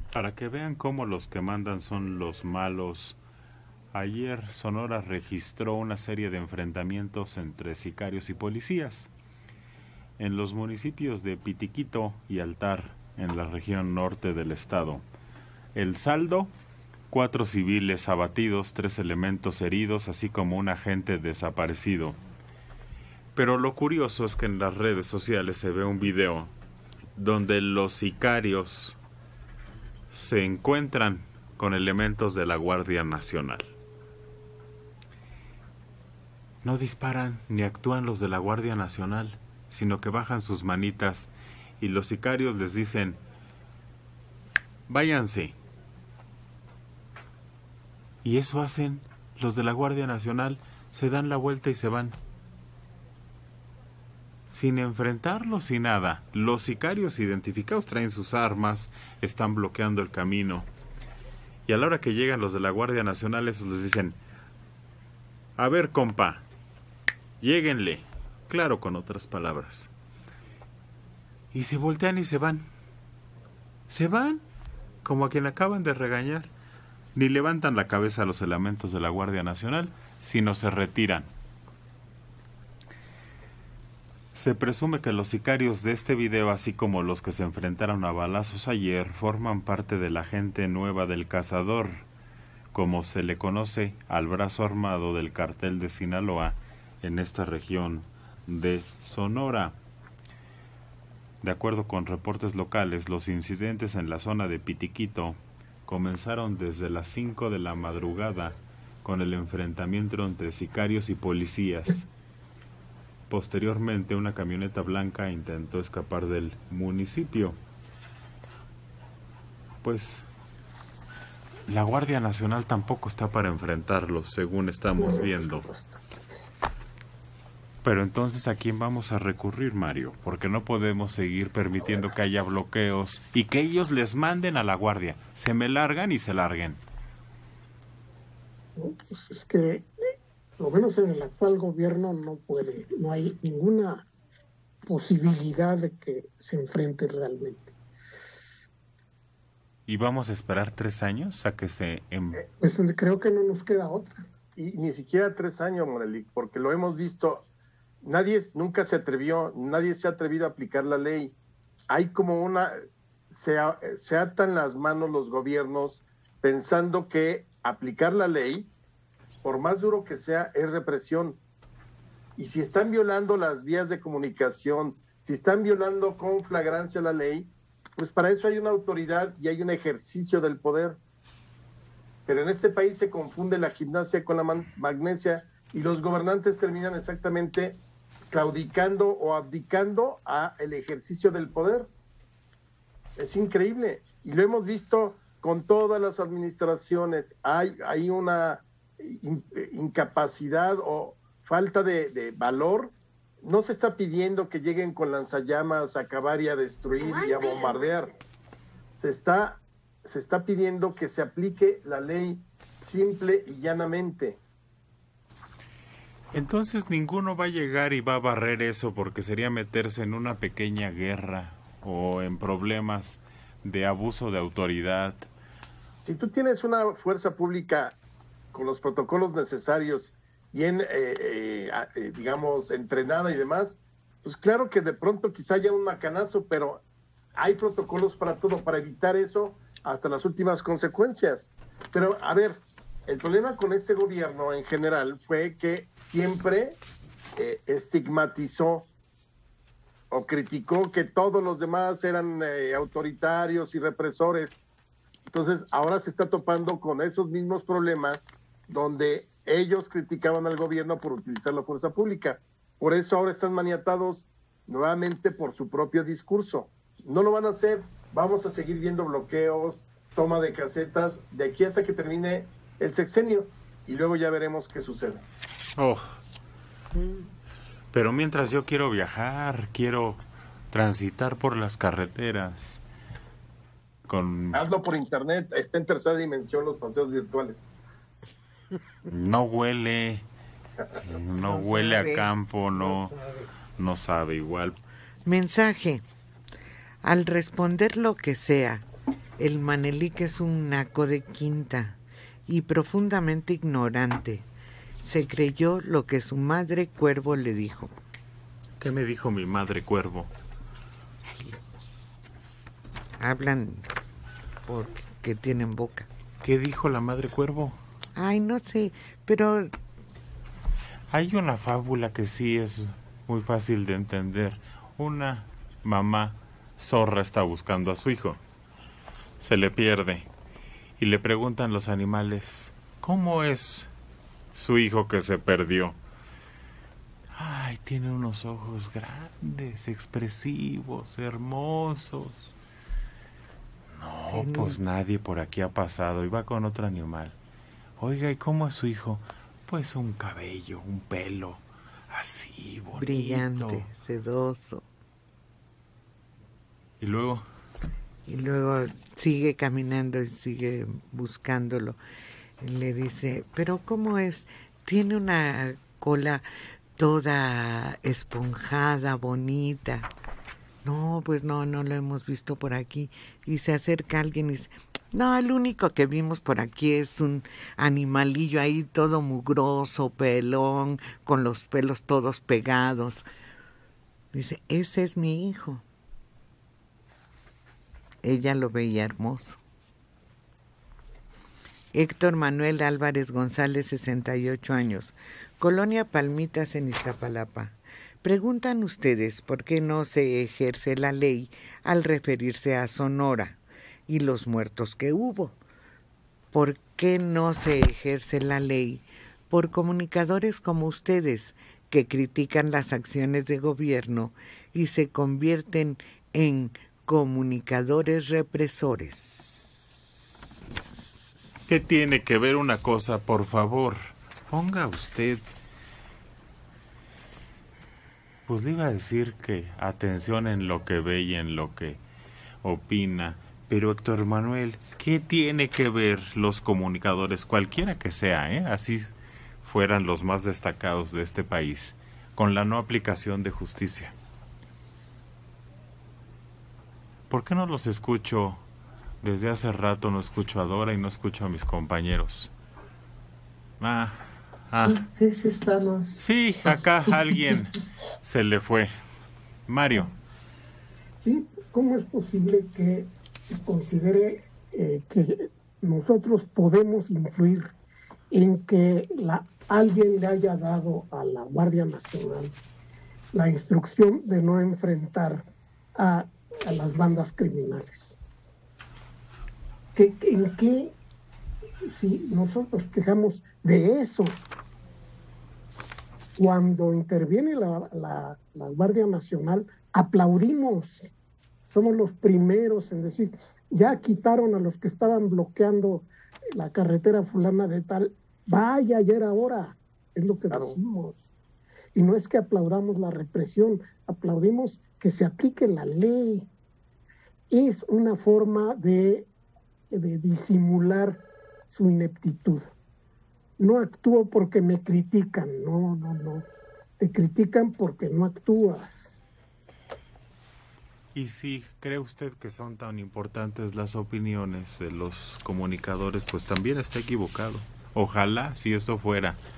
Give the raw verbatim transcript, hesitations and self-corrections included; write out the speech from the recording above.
Para que vean cómo los que mandan son los malos, ayer Sonora registró una serie de enfrentamientos entre sicarios y policías en los municipios de Pitiquito y Altar, en la región norte del estado. El saldo: cuatro civiles abatidos, tres elementos heridos, así como un agente desaparecido. Pero lo curioso es que en las redes sociales se ve un video donde los sicarios se encuentran con elementos de la Guardia Nacional. No disparan ni actúan los de la Guardia Nacional, sino que bajan sus manitas y los sicarios les dicen: váyanse. Y eso hacen los de la Guardia Nacional, se dan la vuelta y se van. Sin enfrentarlos, sin nada. Los sicarios identificados traen sus armas, están bloqueando el camino. Y a la hora que llegan los de la Guardia Nacional, esos les dicen: a ver, compa, lléguenle. Claro, con otras palabras. Y se voltean y se van. Se van, como a quien acaban de regañar. Ni levantan la cabeza a los elementos de la Guardia Nacional, sino se retiran. Se presume que los sicarios de este video, así como los que se enfrentaron a balazos ayer, forman parte de la gente nueva del Cazador, como se le conoce al brazo armado del cartel de Sinaloa en esta región de Sonora. De acuerdo con reportes locales, los incidentes en la zona de Pitiquito comenzaron desde las cinco de la madrugada con el enfrentamiento entre sicarios y policías. Posteriormente, una camioneta blanca intentó escapar del municipio. Pues la Guardia Nacional tampoco está para enfrentarlos, según estamos viendo. Pero entonces, ¿a quién vamos a recurrir, Mario? Porque no podemos seguir permitiendo que haya bloqueos y que ellos les manden a la Guardia. Se me largan y se larguen. No, pues es que, lo menos en el actual gobierno, no puede, no hay ninguna posibilidad de que se enfrente realmente. ¿Y vamos a esperar tres años a que se... Em... Pues creo que no nos queda otra. Y ni siquiera tres años, Morelik, porque lo hemos visto. Nadie nunca se atrevió, nadie se ha atrevido a aplicar la ley. Hay como una... Se, se atan las manos los gobiernos pensando que aplicar la ley, por más duro que sea, es represión. Y si están violando las vías de comunicación, si están violando con flagrancia la ley, pues para eso hay una autoridad y hay un ejercicio del poder. Pero en este país se confunde la gimnasia con la magnesia y los gobernantes terminan exactamente claudicando o abdicando a el ejercicio del poder. Es increíble. Y lo hemos visto con todas las administraciones. Hay, hay una in, incapacidad o falta de, de valor. No se está pidiendo que lleguen con lanzallamas a acabar y a destruir y a bombardear. Se está, se está pidiendo que se aplique la ley simple y llanamente. Entonces ninguno va a llegar y va a barrer eso, porque sería meterse en una pequeña guerra o en problemas de abuso de autoridad. Si tú tienes una fuerza pública con los protocolos necesarios, bien, eh, eh, eh, digamos, entrenada y demás, pues claro que de pronto quizá haya un macanazo, pero hay protocolos para todo, para evitar eso hasta las últimas consecuencias. Pero, a ver, el problema con este gobierno en general fue que siempre eh, estigmatizó o criticó que todos los demás eran eh, autoritarios y represores. Entonces, ahora se está topando con esos mismos problemas donde ellos criticaban al gobierno por utilizar la fuerza pública. Por eso ahora están maniatados nuevamente por su propio discurso. No lo van a hacer, vamos a seguir viendo bloqueos, toma de casetas, de aquí hasta que termine el sexenio, y luego ya veremos qué sucede. Oh. Pero mientras yo quiero viajar, quiero transitar por las carreteras. Con... Hazlo por internet, está en tercera dimensión los paseos virtuales. No huele, no, no huele sabe, a campo, no, no sabe. no sabe igual. Mensaje: al responder lo que sea El Manelik es un naco de quinta y profundamente ignorante. Se creyó lo que su madre cuervo le dijo. ¿Qué me dijo mi madre cuervo? Hablan porque tienen boca. ¿Qué dijo la madre cuervo? Ay, no sé, pero... Hay una fábula que sí es muy fácil de entender. Una mamá zorra está buscando a su hijo. Se le pierde y le preguntan los animales, ¿cómo es su hijo que se perdió? Ay, tiene unos ojos grandes, expresivos, hermosos. No, pues nadie por aquí ha pasado y va con otro animal. Oiga, ¿y cómo es su hijo? Pues un cabello, un pelo, así, bonito. Brillante, sedoso. ¿Y luego? Y luego sigue caminando y sigue buscándolo. Y le dice, ¿pero cómo es? Tiene una cola toda esponjada, bonita. No, pues no, no lo hemos visto por aquí. Y se acerca alguien y dice, no, el único que vimos por aquí es un animalillo ahí todo mugroso, pelón, con los pelos todos pegados. Dice, ese es mi hijo. Ella lo veía hermoso. Héctor Manuel Álvarez González, sesenta y ocho años, Colonia Palmitas en Iztapalapa. Preguntan ustedes por qué no se ejerce la ley al referirse a Sonora y los muertos que hubo. ¿Por qué no se ejerce la ley por comunicadores como ustedes que critican las acciones de gobierno y se convierten en comunicadores represores? ¿Qué tiene que ver una cosa, por favor? Ponga usted... Pues le iba a decir que atención en lo que ve y en lo que opina. Pero Héctor Manuel, ¿qué tiene que ver los comunicadores, cualquiera que sea, eh? así fueran los más destacados de este país, con la no aplicación de justicia? ¿Por qué no los escucho? Desde hace rato no escucho a Dora y no escucho a mis compañeros. Ah, ah. Sí, sí estamos. Sí, acá alguien se le fue. Mario. Sí, ¿cómo es posible que se considere eh, que nosotros podemos influir en que la, alguien le haya dado a la Guardia Nacional la instrucción de no enfrentar a, a las bandas criminales? ¿Qué, ¿En qué, si nosotros quejamos de eso, cuando interviene la, la, la Guardia Nacional, aplaudimos? Somos los primeros en decir, ya quitaron a los que estaban bloqueando la carretera fulana de tal, vaya, ya era hora, es lo que claro. decimos. Y no es que aplaudamos la represión, aplaudimos que se aplique la ley. Es una forma de, de disimular su ineptitud. No actúo porque me critican, no, no, no. Te critican porque no actúas. Y si cree usted que son tan importantes las opiniones de los comunicadores, pues también está equivocado. Ojalá, si esto fuera